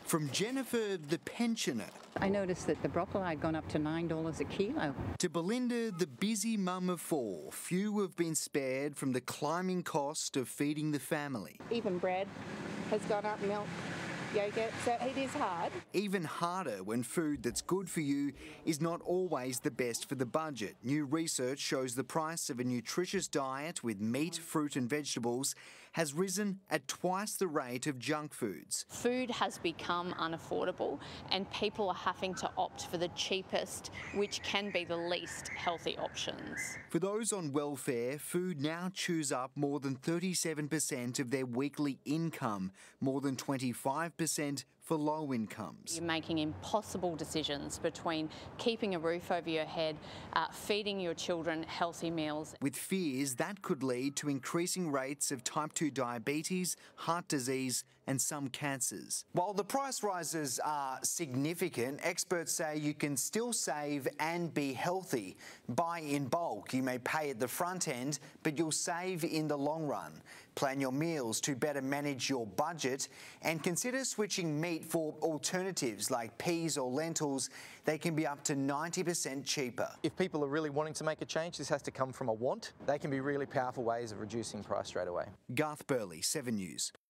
From Jennifer, the pensioner, I noticed that the broccoli had gone up to $9 a kilo. to Belinda, the busy mum of four, few have been spared from the climbing cost of feeding the family. Even bread has gone up, milk, yogurt, so it is hard. Even harder when food that's good for you is not always the best for the budget. New research shows the price of a nutritious diet with meat, fruit and vegetables has risen at twice the rate of junk foods. Food has become unaffordable and people are having to opt for the cheapest, which can be the least healthy options. For those on welfare, food now chews up more than 37% of their weekly income, more than 25% for low incomes. You're making impossible decisions between keeping a roof over your head, feeding your children healthy meals. With fears that could lead to increasing rates of type 2 diabetes, heart disease and some cancers. While the price rises are significant, experts say you can still save and be healthy. Buy in bulk. You may pay at the front end, but you'll save in the long run. Plan your meals to better manage your budget and consider switching meat for alternatives like peas or lentils. They can be up to 90% cheaper. If people are really wanting to make a change, this has to come from a want. They can be really powerful ways of reducing price straight away. Garth Burley, 7 News.